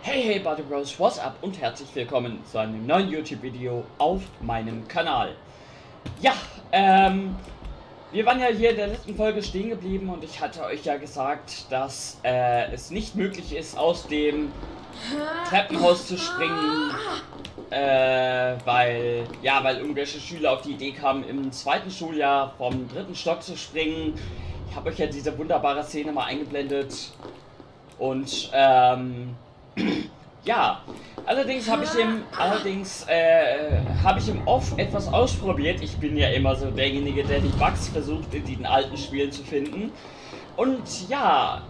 Hey Buddy Bros, what's up und herzlich willkommen zu einem neuen YouTube-Video auf meinem Kanal. Ja, wir waren ja hier in der letzten Folge stehen geblieben und ich hatte euch ja gesagt, dass es nicht möglich ist, aus dem Treppenhaus zu springen, weil irgendwelche Schüler auf die Idee kamen, im zweiten Schuljahr vom 3. Stock zu springen. Ich habe euch ja diese wunderbare Szene mal eingeblendet und ja, allerdings habe ich im Off etwas ausprobiert. Ich bin ja immer so derjenige, der die Bugs versucht in den alten Spielen zu finden. Und ja,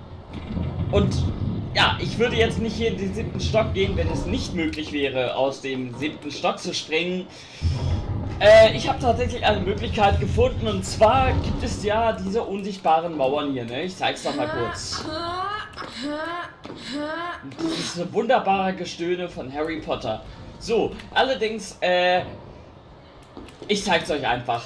ich würde jetzt nicht hier in den 7. Stock gehen, wenn es nicht möglich wäre, aus dem 7. Stock zu springen. Ich habe tatsächlich eine Möglichkeit gefunden, und zwar gibt es ja diese unsichtbaren Mauern hier, ne? Ich zeig's doch mal kurz. Dieses wunderbare Gestöhne von Harry Potter. So, allerdings, ich zeig's euch einfach.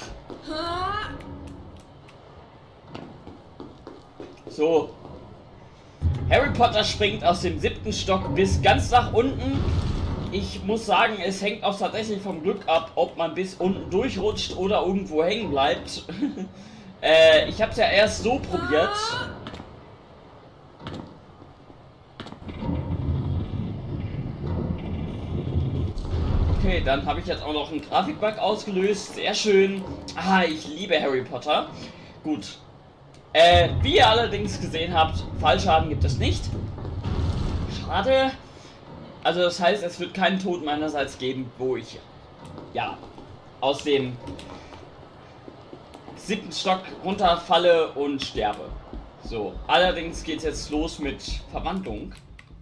So. Harry Potter springt aus dem 7. Stock bis ganz nach unten. Ich muss sagen, es hängt auch tatsächlich vom Glück ab, ob man bis unten durchrutscht oder irgendwo hängen bleibt. Ich habe es ja erst so probiert. Okay, dann habe ich jetzt auch noch einen Grafikbug ausgelöst. Sehr schön. Ah, ich liebe Harry Potter. Gut. Wie ihr allerdings gesehen habt, Fallschaden gibt es nicht. Schade. Also das heißt, es wird keinen Tod meinerseits geben, wo ich, ja, aus dem 7. Stock runterfalle und sterbe. So, allerdings geht es jetzt los mit Verwandlung.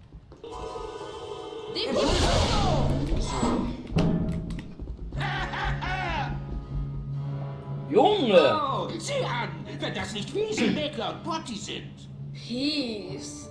Junge! Oh, sieh an, wenn das nicht Weasley, Mäkler und Potty sind. Peace.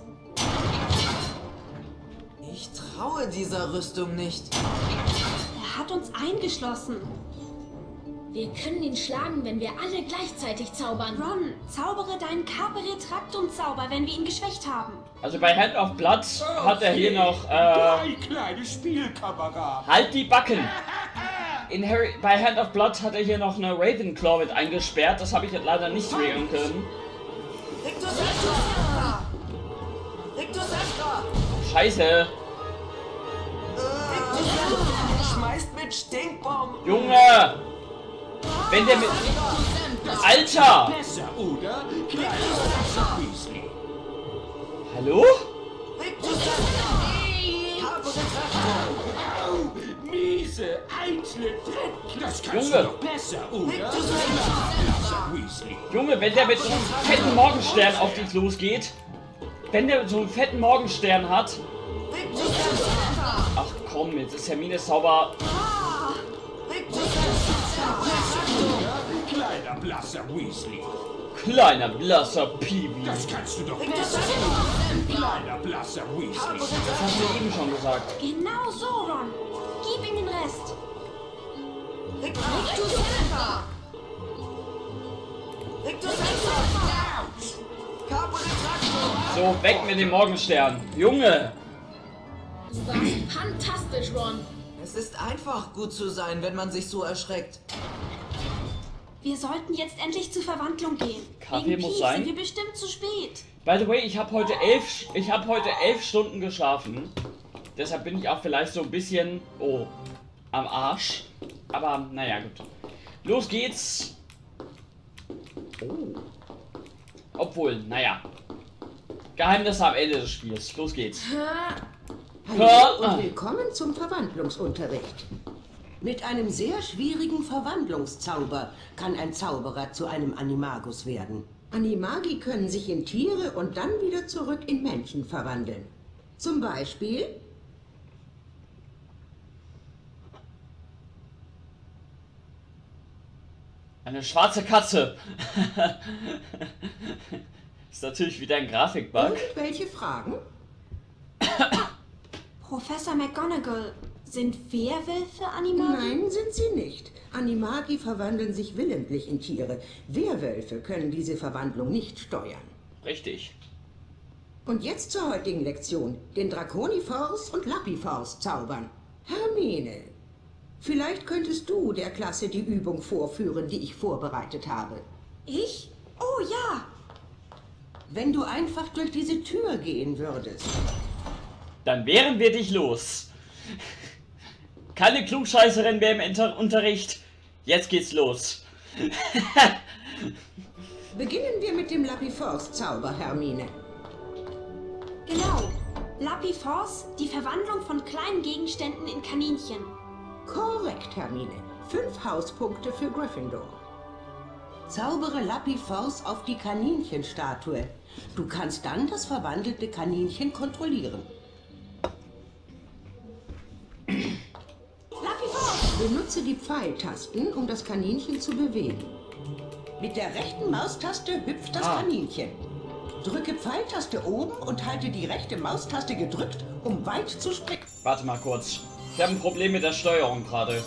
Ich traue dieser Rüstung nicht. Er hat uns eingeschlossen. Wir können ihn schlagen, wenn wir alle gleichzeitig zaubern. Ron, zaubere deinen Carpe Retractum-Zauber, wenn wir ihn geschwächt haben. Also bei Hand of Blood hat er hier noch, Drei kleine Spielkameraden. halt die Backen! Bei Hand of Blood hat er hier noch eine Ravenclaw mit eingesperrt. Das habe ich jetzt leider nicht regeln können. Rictus Extra! Rictus Extra! Scheiße! Schmeißt mit Stinkbomben! Junge! Wenn der mit... Alter! Besser, oder? Kleiner Weasley. Hallo? Rictus Extra! Carpe Retractum! Au, miese, eitle Dreck. Das kannst Junge. du doch besser, oder? Rictus Kleiner Weasley. Junge, wenn der mit so einem fetten Morgenstern auf dich losgeht... Wenn der so einen fetten Morgenstern hat... Rictus Extra! Ach komm, jetzt ist Hermine Zauber... Rictus Extra! Kleiner blasser Weasley. Kleiner, blasser Piwi. Das kannst du doch Rictus besser. Extra! Kleiner blasser Weasley. Das hast du eben schon gesagt. Genau so, Ron. Gib ihm den Rest. Rictus Extra! Rictus Extra! Carpe Retractum! So, weg mit dem Morgenstern. Junge! Du warst fantastisch, Ron. Es ist einfach, gut zu sein, wenn man sich so erschreckt. Wir sollten jetzt endlich zur Verwandlung gehen. Kaffee Wegen muss Peace sein. sind wir bestimmt zu spät. By the way, ich habe heute 11 Stunden geschlafen. Deshalb bin ich auch vielleicht so ein bisschen, am Arsch. Aber, naja, gut. Los geht's. Oh. Obwohl, naja. Geheimnisse am Ende des Spiels. Los geht's. Hallo und willkommen zum Verwandlungsunterricht. Mit einem sehr schwierigen Verwandlungszauber kann ein Zauberer zu einem Animagus werden. Animagi können sich in Tiere und dann wieder zurück in Menschen verwandeln. Zum Beispiel Eine schwarze Katze. Ist natürlich wieder ein Grafikbug. irgendwelche Fragen? Professor McGonagall, sind Werwölfe Animagi? Nein, sind sie nicht. Animagi verwandeln sich willentlich in Tiere. Werwölfe können diese Verwandlung nicht steuern. Richtig. Und jetzt zur heutigen Lektion, den Draconiforce und Lapiforce zaubern. Hermine, vielleicht könntest du der Klasse die Übung vorführen, die ich vorbereitet habe. Ich? Oh ja. Wenn du einfach durch diese Tür gehen würdest. Dann wären wir dich los. Keine Klugscheißerin mehr im Unterricht. Jetzt geht's los. Beginnen wir mit dem Lapiforce-Zauber, Hermine. Genau. Lapiforce, die Verwandlung von kleinen Gegenständen in Kaninchen. Korrekt, Hermine. 5 Hauspunkte für Gryffindor. Zaubere Lapiforce auf die Kaninchenstatue. Du kannst dann das verwandelte Kaninchen kontrollieren. Lapiforce! Benutze die Pfeiltasten, um das Kaninchen zu bewegen. Mit der rechten Maustaste hüpft das Kaninchen. Drücke Pfeiltaste oben und halte die rechte Maustaste gedrückt, um weit zu springen. Warte mal kurz. Ich habe ein Problem mit der Steuerung gerade.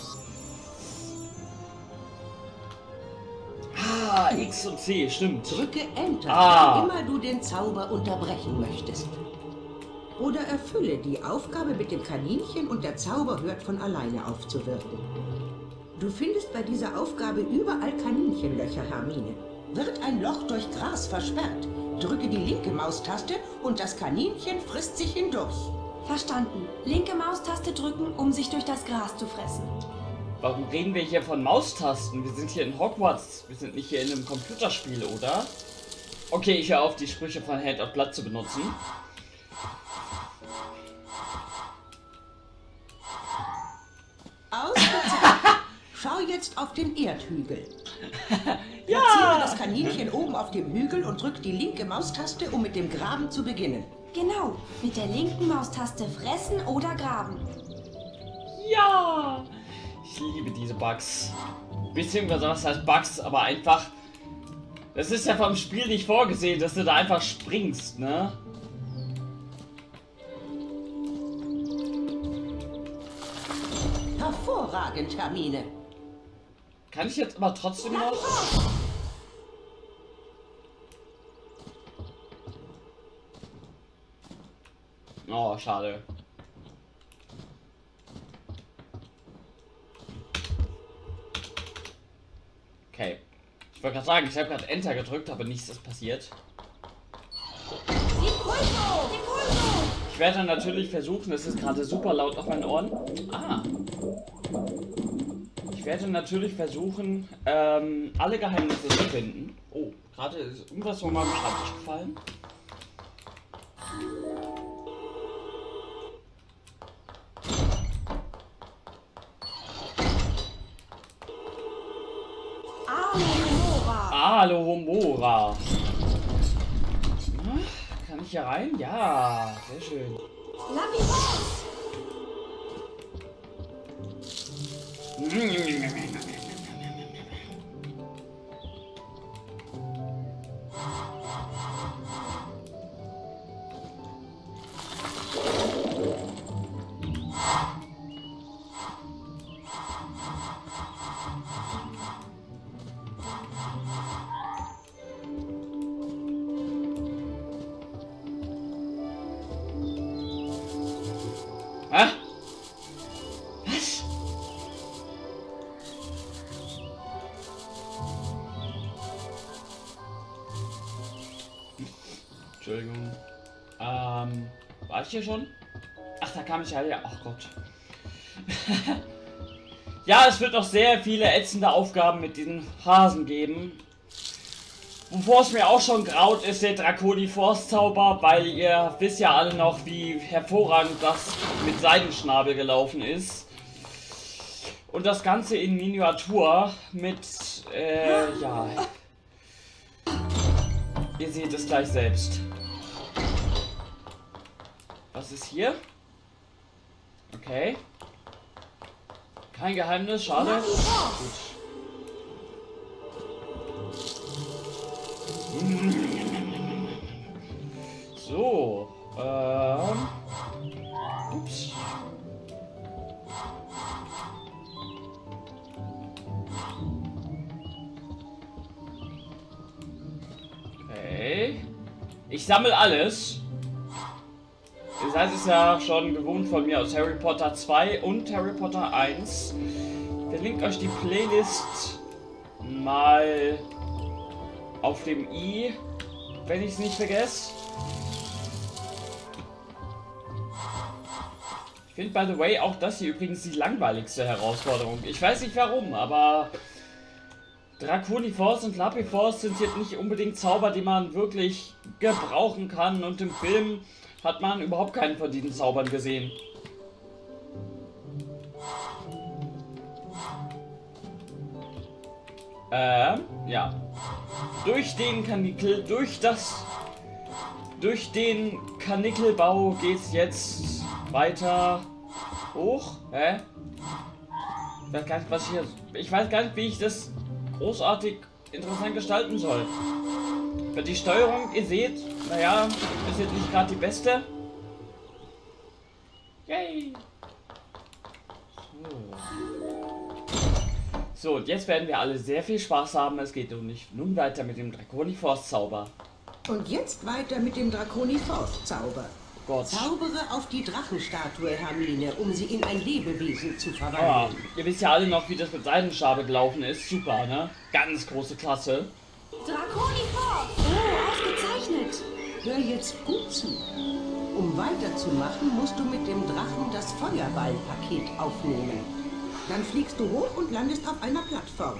Ah, X und C, stimmt. Drücke Enter, wann immer du den Zauber unterbrechen möchtest. Oder erfülle die Aufgabe mit dem Kaninchen und der Zauber hört von alleine auf zu wirken. Du findest bei dieser Aufgabe überall Kaninchenlöcher, Hermine. Wird ein Loch durch Gras versperrt, drücke die linke Maustaste und das Kaninchen frisst sich hindurch. Verstanden. Linke Maustaste drücken, um sich durch das Gras zu fressen. Warum reden wir hier von Maustasten? Wir sind hier in Hogwarts. Wir sind nicht hier in einem Computerspiel, oder? Okay, ich höre auf, die Sprüche von Hand of Blood zu benutzen. Ausgezeichnet! Schau jetzt auf den Erdhügel. Platziere das Kaninchen oben auf dem Hügel und drück die linke Maustaste, um mit dem Graben zu beginnen. Genau. Mit der linken Maustaste fressen oder graben. Ja! Ich liebe diese Bugs. Beziehungsweise was heißt Bugs, aber einfach... Das ist ja vom Spiel nicht vorgesehen, dass du da einfach springst, ne? Hervorragend, Hermine. Kann ich jetzt aber trotzdem noch... Oh, schade. Okay. Ich wollte gerade sagen, ich habe gerade Enter gedrückt, aber nichts ist passiert. Ich werde natürlich versuchen, es ist gerade super laut auf meinen Ohren. Ich werde natürlich versuchen, alle Geheimnisse zu finden. Oh, gerade ist irgendwas von meinem Schreibtisch gefallen. Alohomora. Kann ich hier rein? Ja, sehr schön. Lapiforce! Hä? Was? Entschuldigung. War ich hier schon? Ach, da kam ich ja her. Ach Gott. Ja, es wird noch sehr viele ätzende Aufgaben mit diesen Hasen geben. Wovor es mir auch schon graut, ist der Draconiforce-Zauber, weil ihr wisst ja alle noch, wie hervorragend das mit Seidenschnabel gelaufen ist. Und das Ganze in Miniatur mit, ja. Ihr seht es gleich selbst. Was ist hier? Okay. Kein Geheimnis, schade. Gut. So, ups. Okay. Ich sammle alles. Ihr seid es ja schon gewohnt von mir aus Harry Potter 2 und Harry Potter 1. Ich verlinke euch die Playlist mal auf dem i, wenn ich es nicht vergesse. Ich finde, by the way, auch das hier übrigens die langweiligste Herausforderung. Ich weiß nicht warum, aber Draconiforce und Lapiforce sind jetzt nicht unbedingt Zauber, die man wirklich gebrauchen kann. Und im Film hat man überhaupt keinen von diesen Zaubern gesehen. Ja. Durch den Karnickelbau geht's jetzt weiter hoch. Hä? Ich weiß gar nicht, wie ich das großartig interessant gestalten soll. Die Steuerung, ihr seht, naja, ist jetzt nicht gerade die beste. Yay! So, und jetzt werden wir alle sehr viel Spaß haben. Es geht nun weiter mit dem Draconiforce-Zauber. Und jetzt weiter mit dem Draconiforce-Zauber. Gott. Zaubere auf die Drachenstatue, Hermine, um sie in ein Lebewesen zu Ah, verwandeln. ihr wisst ja alle noch, wie das mit Seidenstabe gelaufen ist. Super, ne? Ganz große Klasse. Draconiforce! Oh, ausgezeichnet! Hör jetzt gut zu. Um weiterzumachen, musst du mit dem Drachen das Feuerballpaket aufnehmen. Dann fliegst du hoch und landest auf einer Plattform.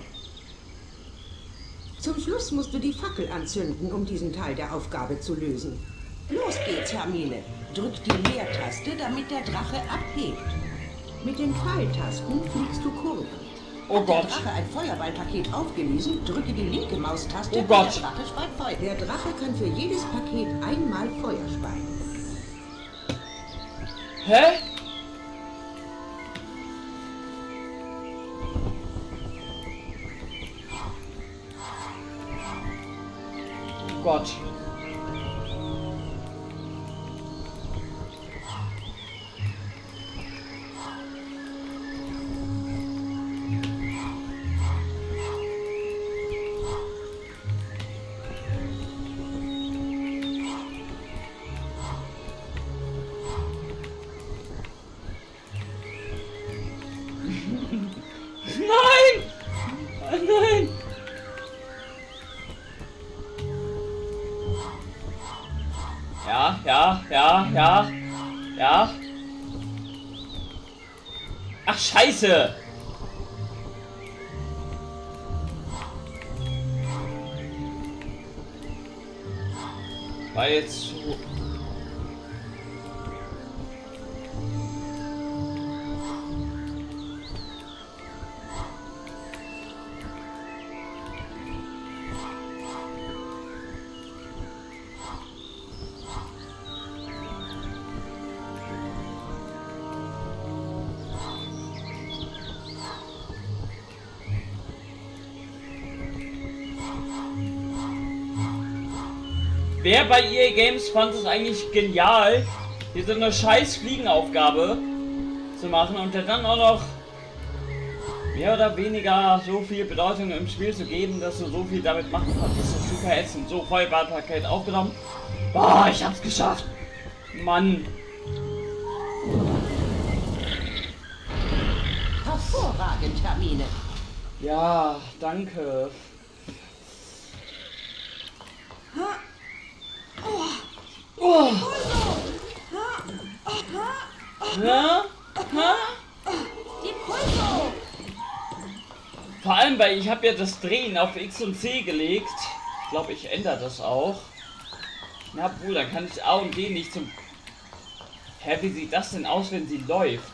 Zum Schluss musst du die Fackel anzünden, um diesen Teil der Aufgabe zu lösen. Los geht's, Hermine. Drück die Leertaste, damit der Drache abhebt. Mit den Pfeiltasten fliegst du Kurven. Oh Hat Gott. der Drache ein Feuerballpaket aufgelesen, drücke die linke Maustaste Oh und Gott. der Drache speit Feuer. Der Drache kann für jedes Paket einmal Feuer speien. Hä? Oh Gott. Nein! Nein! Ja. Ach, Scheiße! War jetzt so... Wer bei EA Games fand es eigentlich genial, hier so eine scheiß Fliegenaufgabe zu machen und der dann auch noch mehr oder weniger so viel Bedeutung im Spiel zu geben, dass du so viel damit machen kannst. Das ist super ätzend. So, Feuerballpaket aufgenommen. Boah, ich hab's geschafft. Mann. Hervorragend, Hermine. Ja, danke. Oh. Ja? Die Pulso! Vor allem, weil ich habe ja das Drehen auf X und C gelegt. Ich glaube, ich ändere das auch. Na wohl, dann kann ich A und D nicht zum... Hä, wie sieht das denn aus, wenn sie läuft?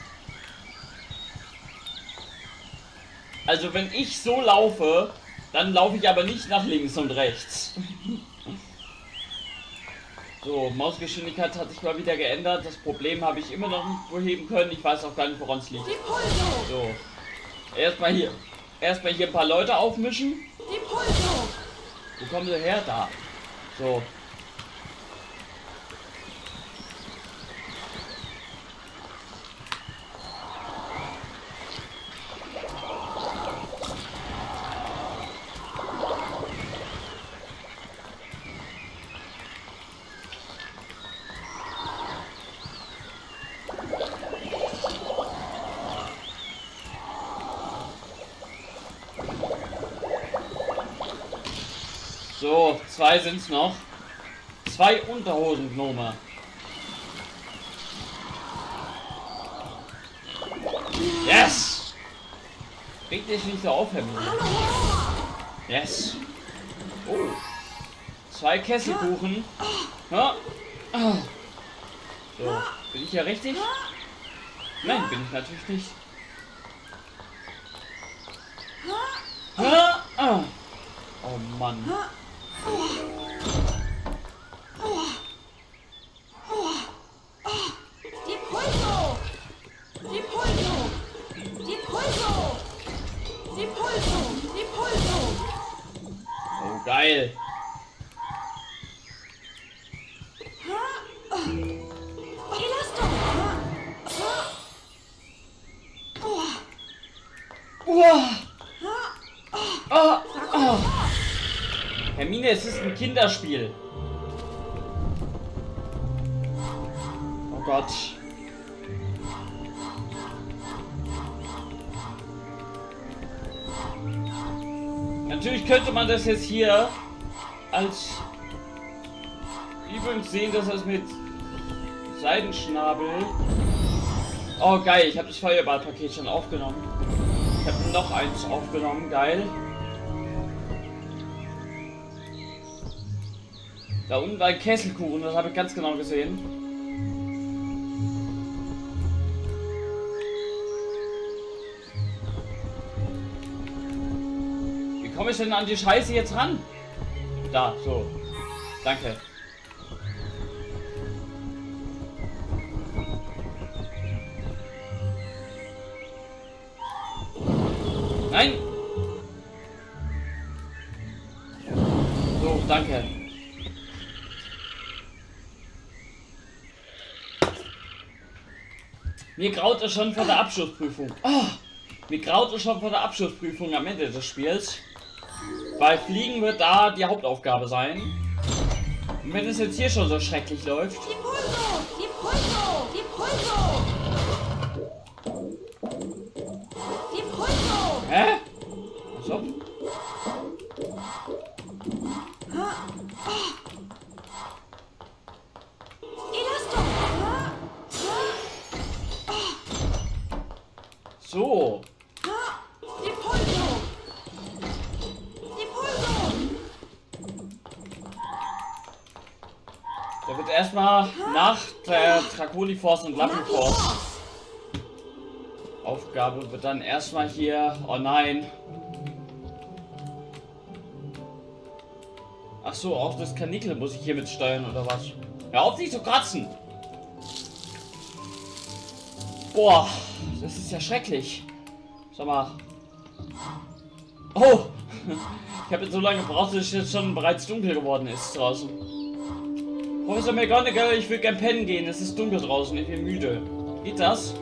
Also wenn ich so laufe, dann laufe ich aber nicht nach links und rechts. So, Mausgeschwindigkeit hat sich mal wieder geändert. Das Problem habe ich immer noch nicht beheben können. Ich weiß auch gar nicht, woran es liegt. Die Pulso! So. Erstmal hier ein paar Leute aufmischen. Die Pulso! Wo kommen sie her? Da. So. So, 2 sind's noch. 2 Unterhosengnome. Yes! Reg dich nicht so auf, Herr Müller. Yes. Oh. 2 Kesselkuchen. Ja. So, bin ich hier richtig? Nein, bin ich natürlich nicht. Oh Mann. Die Pulso! Die Pulso! Die Pulso! Die Pulso! Die Pulso! Oh, geil. Elasto! Hermine, es ist ein Kinderspiel. Oh Gott. Natürlich könnte man das jetzt hier als übrigens sehen, dass das mit Seidenschnabel. Oh geil, ich habe das Feuerballpaket schon aufgenommen. Ich habe noch eins aufgenommen, geil. Da unten war ein Kesselkuchen, das habe ich ganz genau gesehen. Wie komme ich denn an die Scheiße jetzt ran? Da, so. Danke. Nein! So, danke. Mir graut es schon vor der Abschlussprüfung. Oh, mir graut es schon vor der Abschlussprüfung am Ende des Spiels. Weil Fliegen wird da die Hauptaufgabe sein. Und wenn es jetzt hier schon so schrecklich läuft. Die Pulso! Die Pulso! Die Pulso! Die Pulso! Hä? So. Elasto! So. Die Pulso! Die Pulso! Da wird erstmal nach der Draconiforce und Lappenforce Aufgabe wird dann erstmal hier. Oh nein. Ach so, auch das Kanickel muss ich hier mit steuern oder was? Hör auf, nicht zu kratzen! Boah, das ist ja schrecklich. Sag mal. Oh! Ich habe jetzt so lange gebraucht, dass es jetzt schon bereits dunkel geworden ist draußen. Professor McGonagall, ich will gern pennen gehen. Es ist dunkel draußen, ich bin müde. Geht das?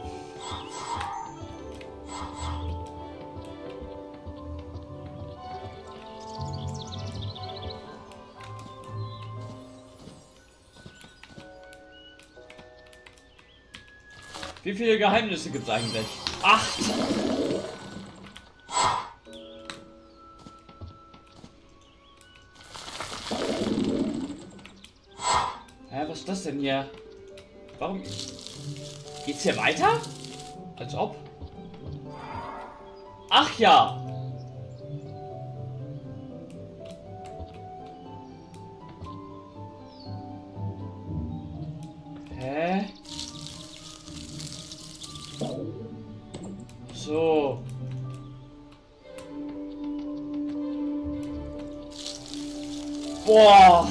Wie viele Geheimnisse gibt es eigentlich? 8! Hä, was ist das denn hier? Warum? Geht's hier weiter? Als ob? Ach ja! Hä? So. Boah.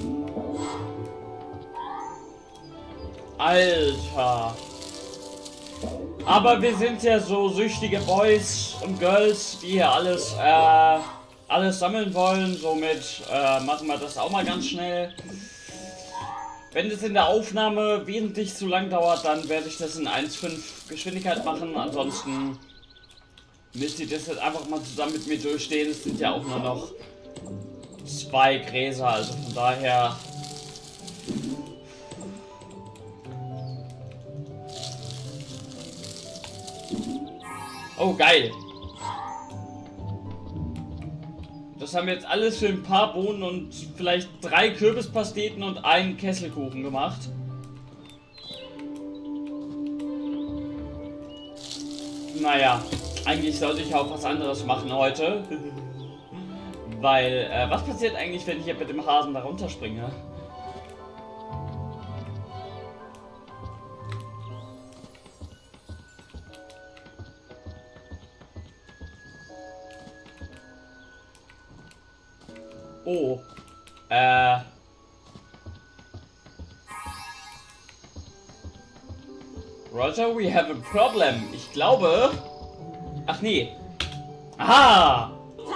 Alter. Aber wir sind ja so süchtige Boys und Girls, die hier alles sammeln wollen. Somit machen wir das auch mal ganz schnell. Wenn es in der Aufnahme wesentlich zu lang dauert, dann werde ich das in 1,5 Geschwindigkeit machen. Ansonsten müsst ihr das jetzt einfach mal zusammen mit mir durchstehen. Es sind ja auch nur noch 2 Gräser, also von daher. Oh, geil. das haben wir jetzt alles für ein paar Bohnen und vielleicht 3 Kürbispasteten und einen Kesselkuchen gemacht. Naja, eigentlich sollte ich auch was anderes machen heute. Weil, was passiert eigentlich, wenn ich hier mit dem Hasen da runterspringe? Oh, Roger, we have a problem. Ich glaube... Ach nee. Aha!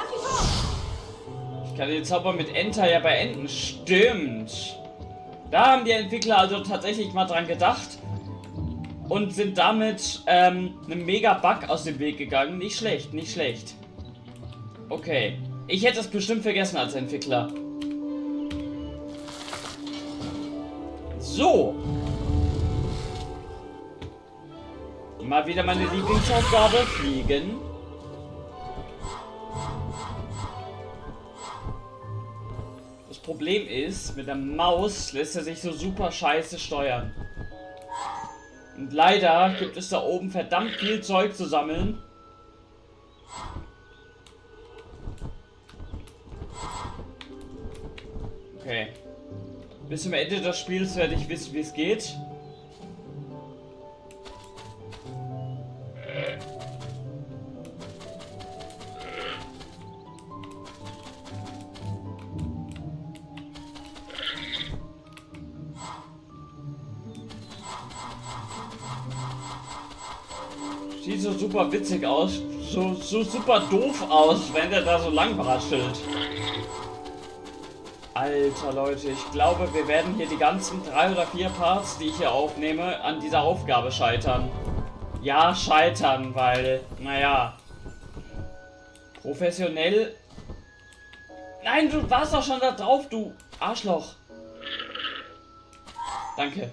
Ich kann den Zauber mit Enter ja beenden. Stimmt. Da haben die Entwickler also tatsächlich mal dran gedacht. Und sind damit einem Mega-Bug aus dem Weg gegangen. Nicht schlecht, nicht schlecht. Okay. Ich hätte es bestimmt vergessen als Entwickler. So. Mal wieder meine Lieblingsaufgabe. Fliegen. Das Problem ist, mit der Maus lässt er sich so super scheiße steuern. Und leider gibt es da oben verdammt viel Zeug zu sammeln. Okay. Bis zum Ende des Spiels werde ich wissen, wie es geht. Sieht so super witzig aus. So super doof aus, wenn der da so lang raschelt. Alter Leute, ich glaube, wir werden hier die ganzen 3 oder 4 Parts, die ich hier aufnehme, an dieser Aufgabe scheitern. Ja, scheitern, weil, naja, professionell... Nein, du warst doch schon da drauf, du Arschloch. Danke.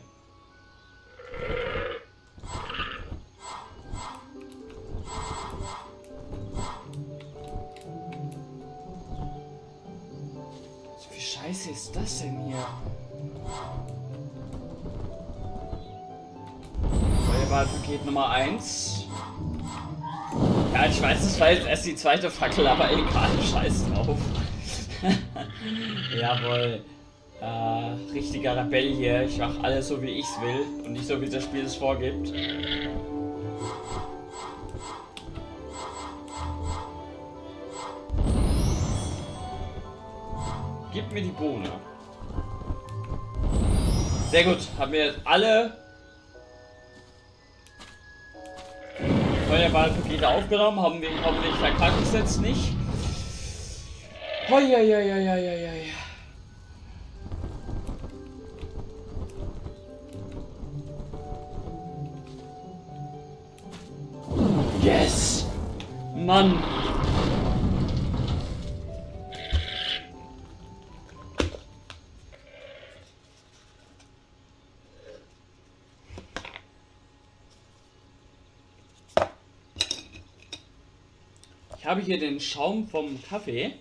Scheiße ist das denn hier? Feuerwahlpaket Nummer 1. Ja, ich weiß, das war jetzt erst die zweite Fackel, aber egal, scheiß drauf. Jawohl. Richtiger Rebell hier. Ich mache alles so, wie ich es will und nicht so, wie das Spiel es vorgibt. Gib mir die Bohne. Sehr gut. Haben wir jetzt alle Feuerballpakete aufgenommen. Haben wir hoffentlich verkackt es jetzt nicht. Hoi. Yes! Mann! Ich habe hier den Schaum vom Kaffee.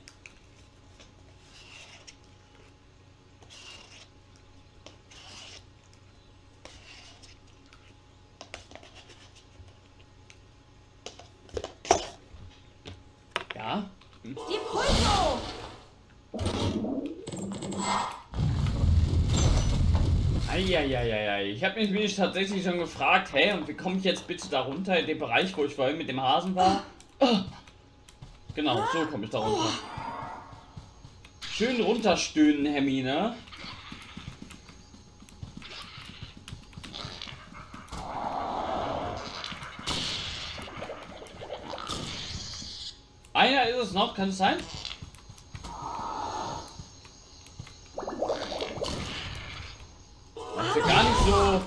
Ja. Die Pulso! Eieieiei. Ich habe mich tatsächlich schon gefragt, hey, und wie komme ich jetzt bitte da runter in den Bereich, wo ich vorhin mit dem Hasen war? Genau, so komme ich da runter. Schön runterstöhnen, Hermine. Einer ist es noch, kann es sein? Das ist ja gar nicht so...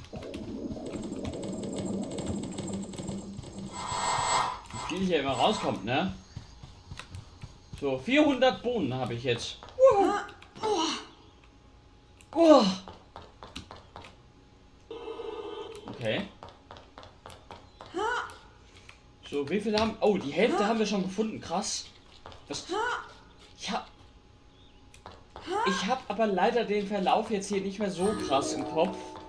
Wie viel hier immer rauskommt, ne? So, 400 Bohnen habe ich jetzt. Okay. So, wie viel haben... Oh, die Hälfte haben wir schon gefunden. Krass. Ich hab aber leider den Verlauf jetzt hier nicht mehr so krass im Kopf.